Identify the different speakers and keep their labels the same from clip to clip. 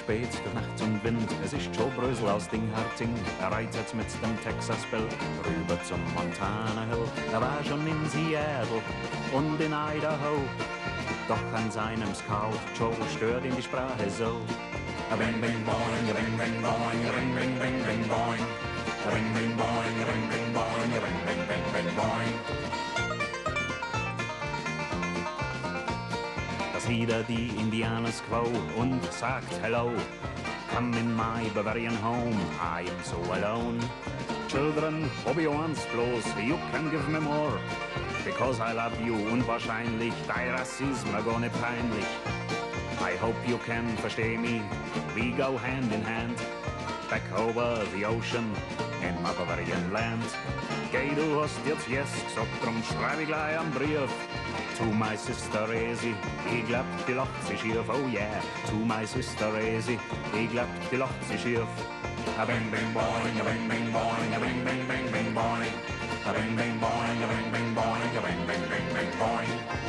Speaker 1: spät durch Nacht und Wind. Es ist Joe Brösel aus Dingharting. Er reitet mit dem Texas Bill rüber zum Montana Hill. Er war schon in Seattle und in Idaho. Doch an seinem Scout Joe stört ihn die Sprache so. A bing bing boing, a bing bing boing, a bing bing bing bing boing. A bing bing boing, a bing bing boing, a bing bing bing bing boing. Da sieht er die Indianers Quo und sagt Hello. Come in my Bavarian home, I am so alone. Children, hobby once bloß, you can give me more. Because I love you, unwahrscheinlich, dein Rassismus gar nicht peinlich. I hope you can versteh me, we go hand in hand. Back over the ocean, in my Bavarian land. Geh, du hast jetzt yes gesagt, drum schreib ich gleich am Brief. To my sister Resi, ich glaub, die lacht sich schief, oh yeah. To my sister Resi, ich glaub, die lacht sich schief. A bing bing boing, a bing bing boing, a bing bing bing bing boing. A bing bing boing, a bing bing boing, a bing bing bing bing boing.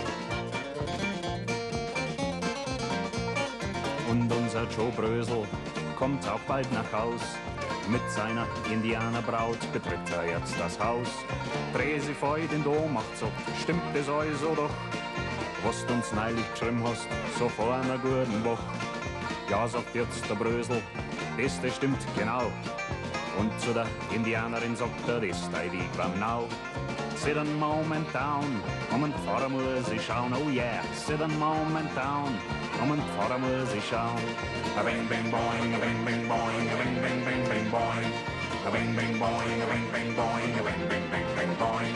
Speaker 1: Und unser Joe Brösel kommt auch bald nach Haus. Mit seiner Indianerbraut betritt er jetzt das Haus. Dreh sie feut in Ohnmacht, sagt, stimmt es euch so doch? Was du uns neulich geschrieben hast, so vor einer guten Woche. Ja, sagt jetzt der Brösel, das stimmt genau. Und zu der Indianerin sagt er, das sei die genau. Sit a moment down, und vorher muss ich schauen, oh yeah. Sit a moment down, und vorher muss ich schauen. A bing bing boing, a bing bing boing, a bing bing bing bing boing. A bing bing boing, a bing bing boing, a bing bing bing bing boing.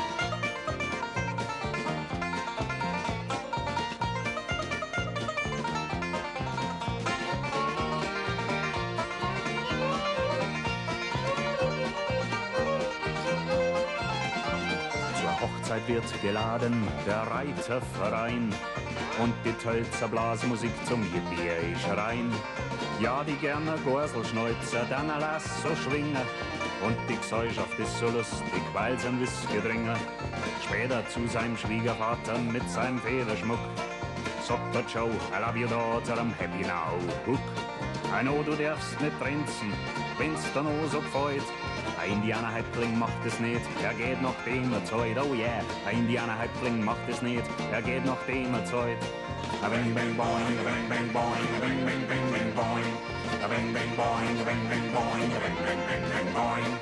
Speaker 1: Hochzeit wird geladen, der Reiterverein und die Tölzer Blasmusik zum Yippie-Schrein. Ja, die gerne Gorselschneuzer, dann lass so schwingen und die Gesellschaft ist so lustig, weil sie ein Whisky trinken. Später zu seinem Schwiegervater mit seinem Federschmuck sagt der Joe, I love you daughter, I'm happy now, hook. I know, du darfst nicht trinzen, wenn's dir noch so gefällt. Ein Indianerhäuptling macht es nicht, er geht nachdem er zahlt, oh yeah. Ein Indianerhäuptling macht es nicht, er geht nachdem er zahlt. A bing bing boing, a bing bing boing, a bing bing bing bing boing. A bing bing boing, a bing bing boing, a bing bing bing bing boing.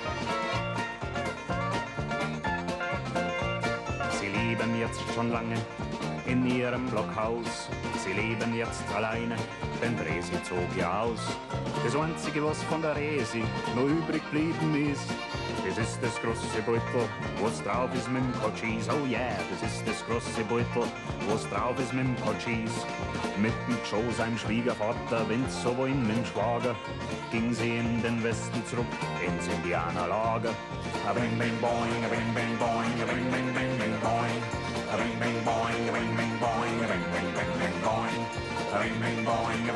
Speaker 1: Sie leben jetzt schon lange in ihrem Blockhaus. Sie leben jetzt alleine, denn Resi zog ja aus. Das Einzige, was von der Resi noch übrig geblieben ist, das ist das große Beutel, was drauf ist mit dem Cochise. Oh yeah, das ist das große Beutel, was drauf ist mit dem Cochise. Mit dem Joe, seinem Schwiegervater, wenn's so wohin mit dem Schwager, ging sie in den Westen zurück, ins Indianerlager. A bing bing boing, a bing bing boing, a bing bing bing bing boing. A bing bing boing, a bing bing boing, a bing bing bing bing boing. A bing bing boing,